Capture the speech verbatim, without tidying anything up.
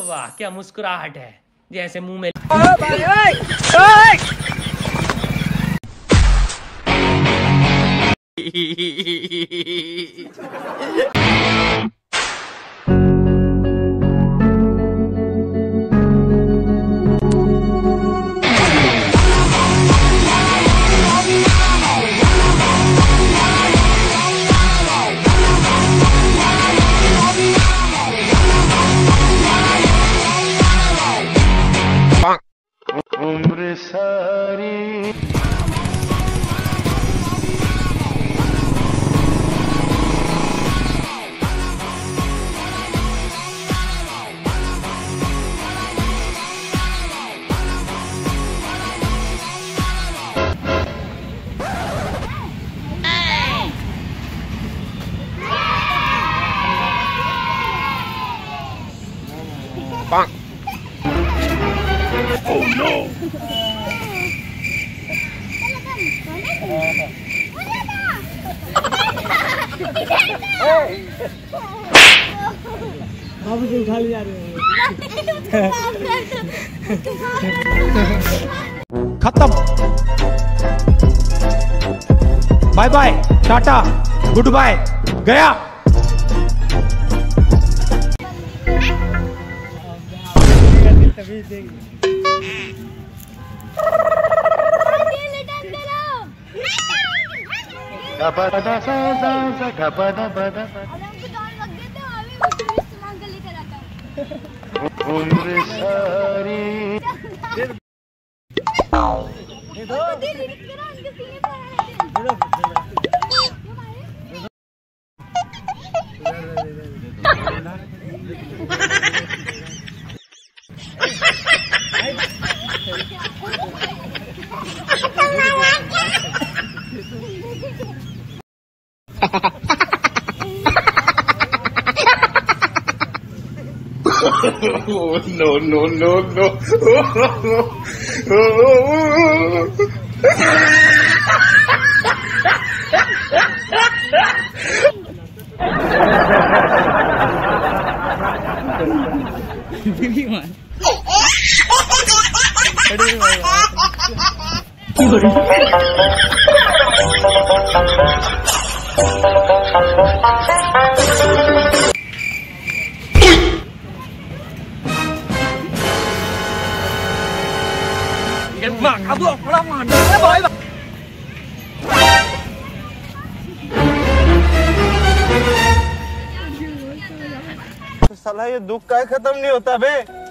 वाह क्या मुस्कुराहट है, जैसे मुंह में उम्र सारी Oh no! बाबू जी उठा ले जा रहे हैं। खत्म। Bye bye, tata, goodbye, गया। तभी देख उम्र सारी Oh, no, no, no, no. साला ये दुख का खत्म नहीं होता बे।